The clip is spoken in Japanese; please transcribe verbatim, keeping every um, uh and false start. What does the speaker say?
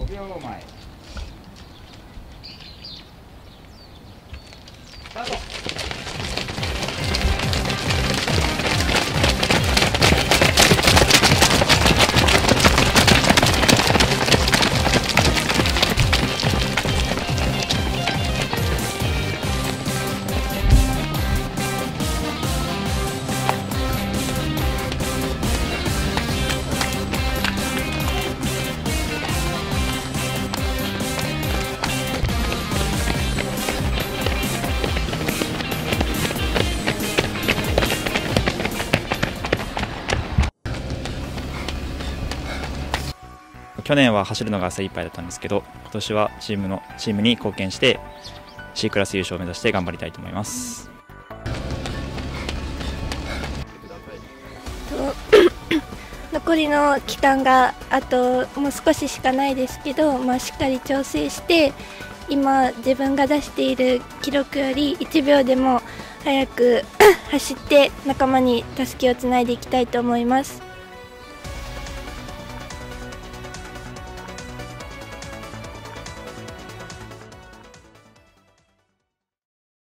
びょうまえスタート。 去年は走るのが精一杯だったんですけど、今年はチームのチームに貢献して C クラス優勝を目指して頑張りたいと思います。 残りの期間があともう少ししかないですけど、まあ、しっかり調整して今自分が出している記録よりいちびょうでも早く走って仲間にたすきをつないでいきたいと思います。